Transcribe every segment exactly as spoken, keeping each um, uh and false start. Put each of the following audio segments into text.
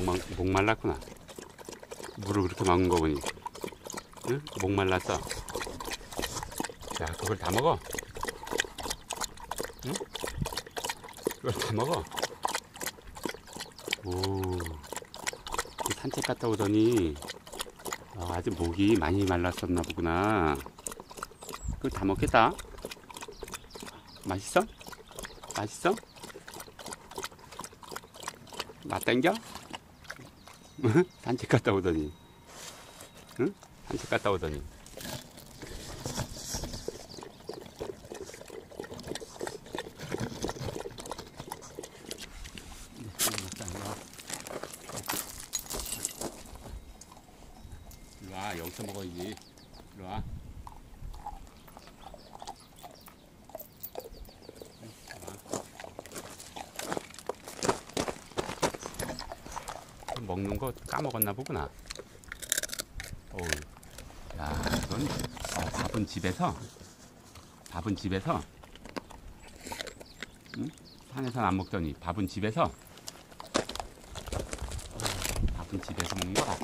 목, 목 말랐구나. 물을 그렇게 먹은 거 보니. 응? 목 말랐어. 야, 그걸 다 먹어? 응? 그걸 다 먹어? 오, 산책 갔다 오더니 아, 아주 목이 많이 말랐었나 보구나. 그걸 다 먹겠다. 맛있어? 맛있어? 맛 땡겨? 산책 갔다 오더니. 응? 산책 갔다 오더니. 일로와, 여기서 먹어야지. 일로와. 먹는 거 까먹었나 보구나. 어우, 야, 이건 어, 밥은 집에서 밥은 집에서 응? 산에서는 안 먹더니 밥은 집에서 밥은 집에서 먹는 거다.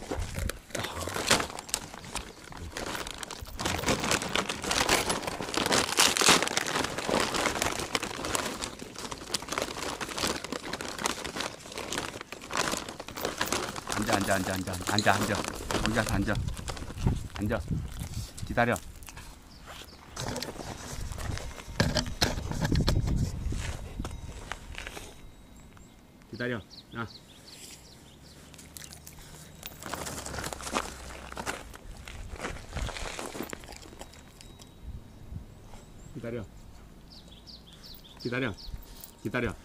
앉아, 앉아, 앉아, 앉아, 앉아, 앉아. 거기 가서 앉아. 앉아. 기다려. 기다려. 아. 기다려. 기다려. 기다려.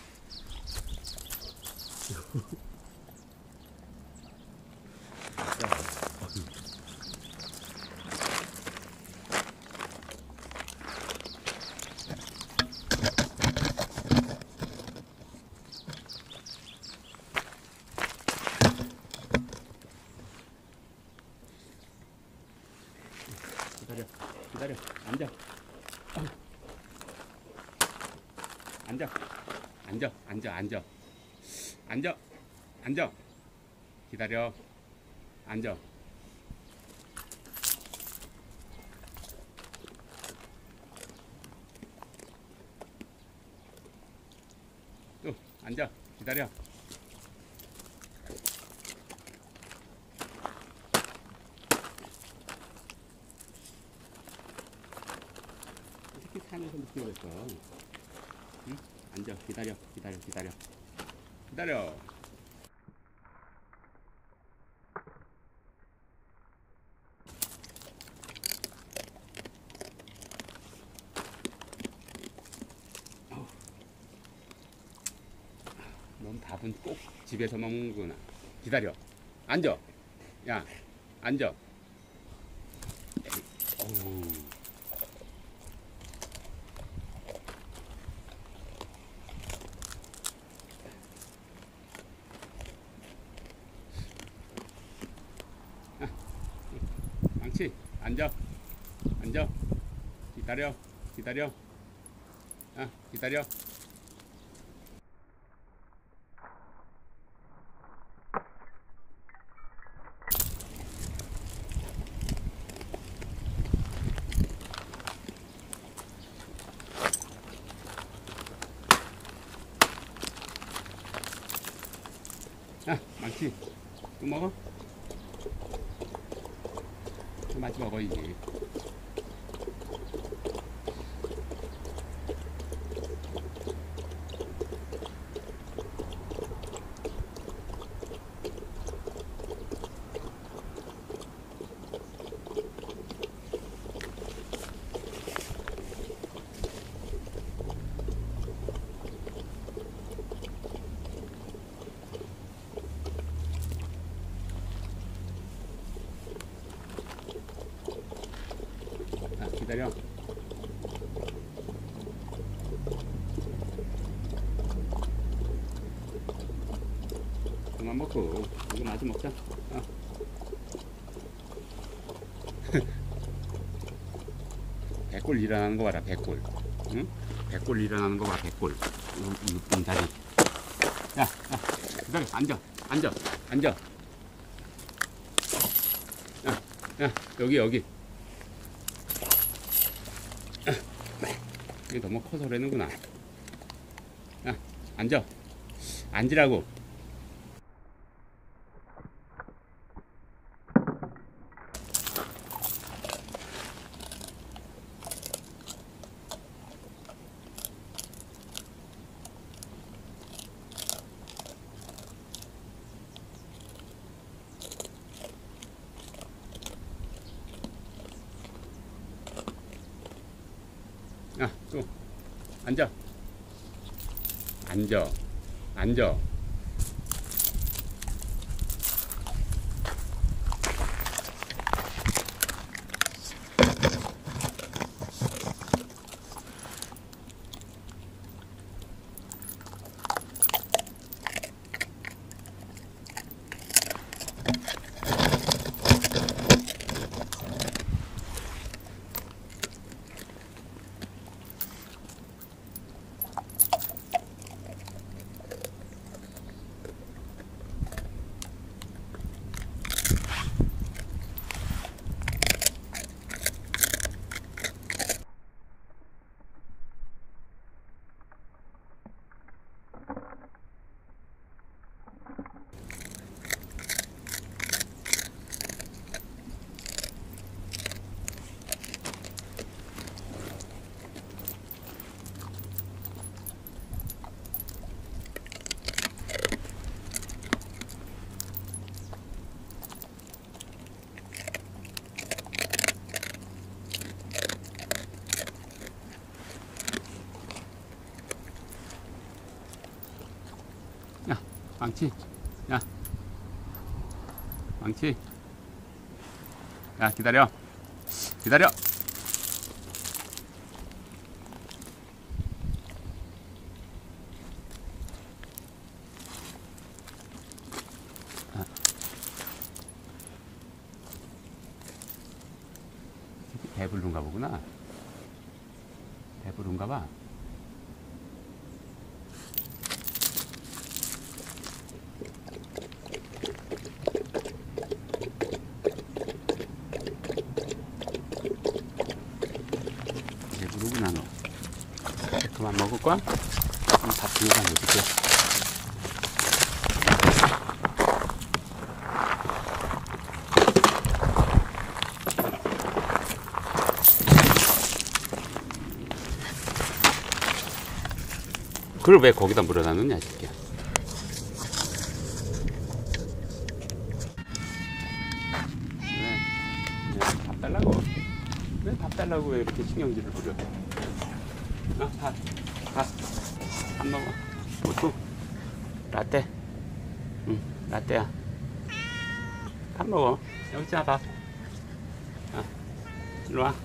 기다려, 기다려, 앉아. 앉아, 앉아, 앉아, 앉아, 앉아, 앉아. 기다려, 앉아. 또 앉아, 기다려. 어떻게 산에서 늦게 오랬어? 응? 앉아, 기다려, 기다려, 기다려, 기다려. 넌 밥은 꼭 집에서 먹는구나. 기다려. 앉아. 야, 앉아. 어우. 망치. 앉아. 앉아. 기다려. 기다려. 아, 기다려. 아, 망치. 또 먹어? 또 마치 먹어야지. 기다려. 그만 먹고 이거 마저 먹자. 어. 백골 일어나는 거 봐라. 백골. 응? 백골 일어나는 거 봐. 백골. 이, 이, 이 다리. 야, 야, 기다려. 앉아. 앉아, 앉아. 야, 야, 여기, 여기. 이게 너무 커서 그러는구나. 야, 앉아. 앉으라고. 야, 또 앉아. 앉아. 앉아. 야, 망치. 야, 망치. 야, 기다려. 기다려. 아. 배부른가 보구나. 배부른가 봐. 배부르구나 너. 그만 먹을 거야? 그럼 밥 비워서 해줄게. 그걸 왜 거기다 물어놨느냐 이 새끼야. 왜? 왜 밥 달라고? 왜 밥 달라고 왜 이렇게 신경질을 부려? 어? 밥, 밥, 밥 먹어. 우투, 라떼. 응, 라떼야. 밥 먹어. 여기 있잖아 밥. 어, 일로 와.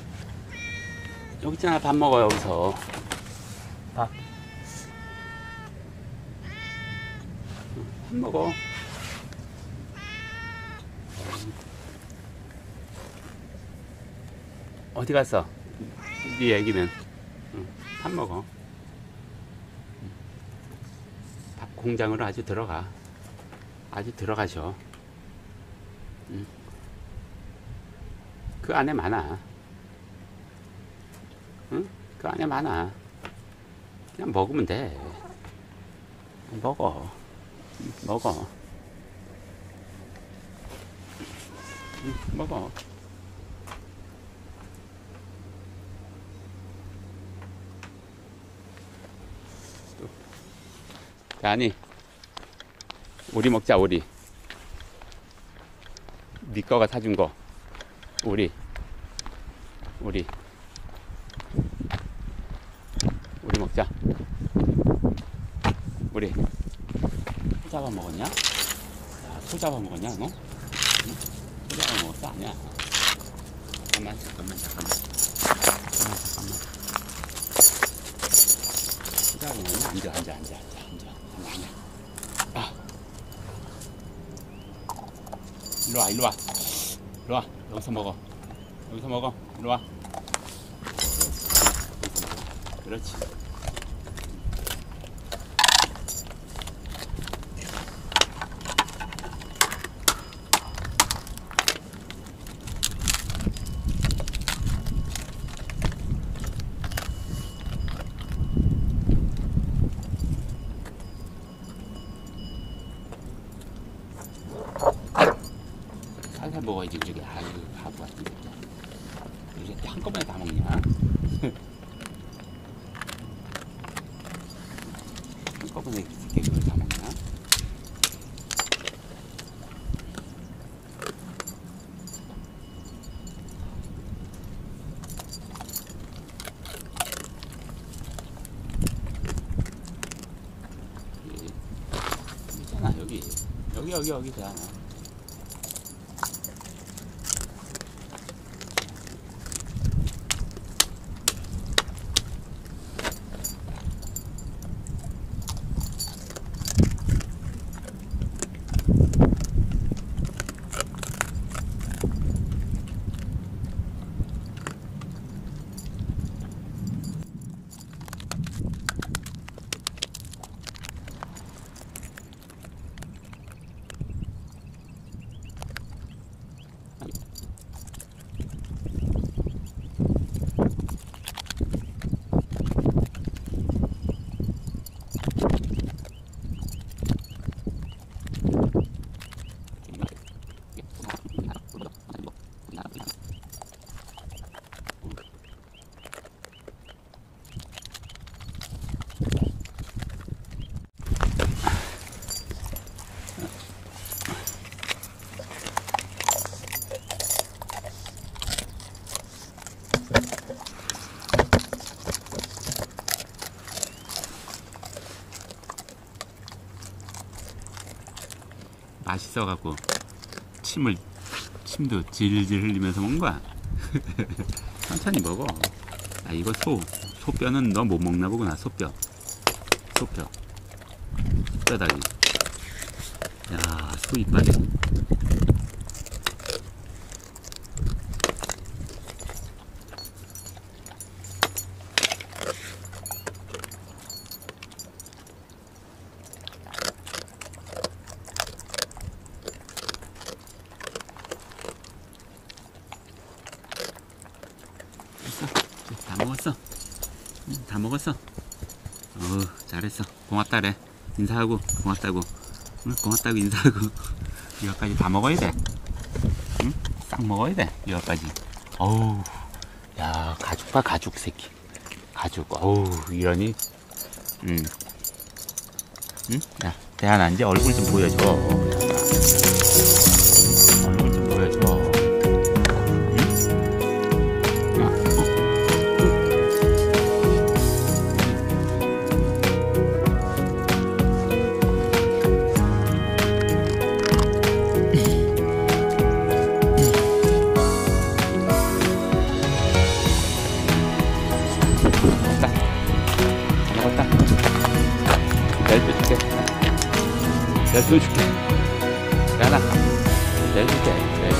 여기 있잖아 밥 먹어 여기서. 밥. 밥 먹어. 어디 갔어? 네 애기는. 응, 밥 먹어. 밥 공장으로 아주 들어가. 아주 들어가셔. 응. 그 안에 많아. 응? 그 안에 많아. 그냥 먹으면 돼. 먹어. 먹어. 응, 먹어. 아니, 오리 먹자. 오리. 네 거가 사준 거. 오리. 오리. 오리 먹자. 오리. 소 잡아 먹었냐? 야, 소 잡아 먹었냐 너? 응? 소 잡아 먹었어? 아니야. 잠깐만 잠깐만 잠깐만 잠깐만 잠깐만. 소 잡아 먹었냐? 앉아 앉아 앉아 앉아 앉아. 아니야. 아. 일로 와, 일로 와. 일로 와. 여기서 먹어. 여기서 먹어. 일로 와. 그렇지. 살살 먹어야지 그러게. 아유 바보 같은 새끼야. 이렇게 한꺼번에 다 먹냐? 한꺼번에 이렇게 그걸 다 먹냐? 있잖아 여기 여기 여기 여기 잖아. 맛있어갖고 침을 침도 질질 흘리면서 먹는 거야. 천천히 먹어. 아 이거 소 소뼈는 너 못 먹나 보구나. 소뼈 소뼈 뼈다귀. 야 소 이빨이 다 먹었어. 응, 다 먹었어. 어 잘했어. 고맙다래. 인사하고 고맙다고. 응, 고맙다고 인사하고. 이거까지 다 먹어야 돼. 응? 싹 먹어야 돼. 이거까지. 어우, 야 가죽 봐 가죽 새끼. 가죽. 어우 이러니. 응. 응? 야 대한아 이제 얼굴 좀 보여줘. 얼굴 좀 보여줘. 내일 또 줄게. 내일 또 줄게. 야나 내일 줄게. 내일.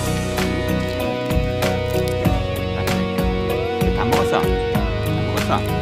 다 먹었어. 다 먹었어.